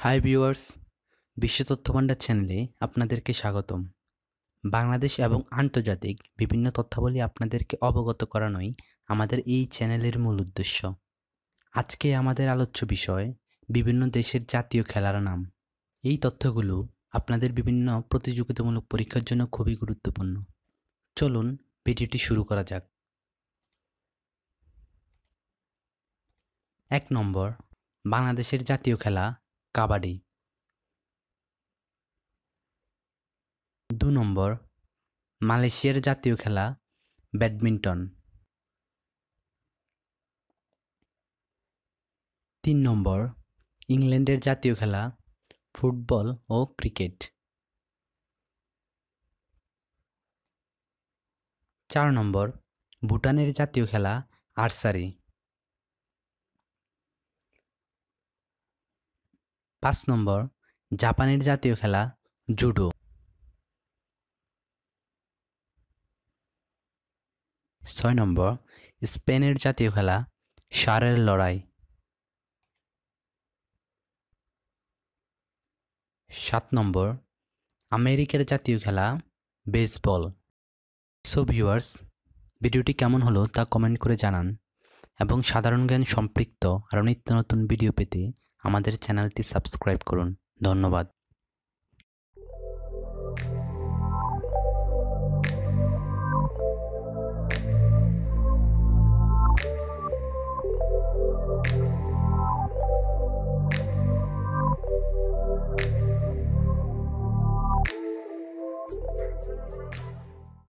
Hi viewers, বিশ্ব তথ্য ভান্ডার চ্যানেলে আপনাদেরকে স্বাগতম। বাংলাদেশ এবং আন্তর্জাতিক বিভিন্ন তথ্যাবলী আপনাদেরকে অবগত করানোই আমাদের এই চ্যানেলের মূল উদ্দেশ্য। আজকে আমাদের আলোচ্য বিষয় বিভিন্ন দেশের জাতীয় খেলার নাম। এই তথ্যগুলো আপনাদের বিভিন্ন প্রতিযোগিতামূলক পরীক্ষার জন্য খুবই গুরুত্বপূর্ণ। চলুন ভিডিওটি শুরু করা যাক। 1 নম্বর, বাংলাদেশের জাতীয় খেলা কাবাডি। 2 নম্বর, মালয়েশিয়ার জাতীয় খেলা ব্যাডমিন্টন। 3 নম্বর, ইংল্যান্ডের জাতীয় খেলা ফুটবল ও ক্রিকেট। 4 নম্বর, ভুটানের জাতীয় খেলা আর্চারি। 5 নম্বর, জাপানের জাতীয় খেলা জুডো। 6 নম্বর, স্পেনের জাতীয় খেলা ষাঁড়ের লড়াই। 7 নম্বর, আমেরিকার জাতীয় খেলা বেসবল। সো ভিউয়ার্স, ভিডিওটি কেমন হলো তা কমেন্ট করে জানান এবং সাধারণ জ্ঞান সম্পৃক্ত আরও নিত্য নতুন ভিডিও পেতে আমাদের চ্যানেলটি সাবস্ক্রাইব করুন। ধন্যবাদ।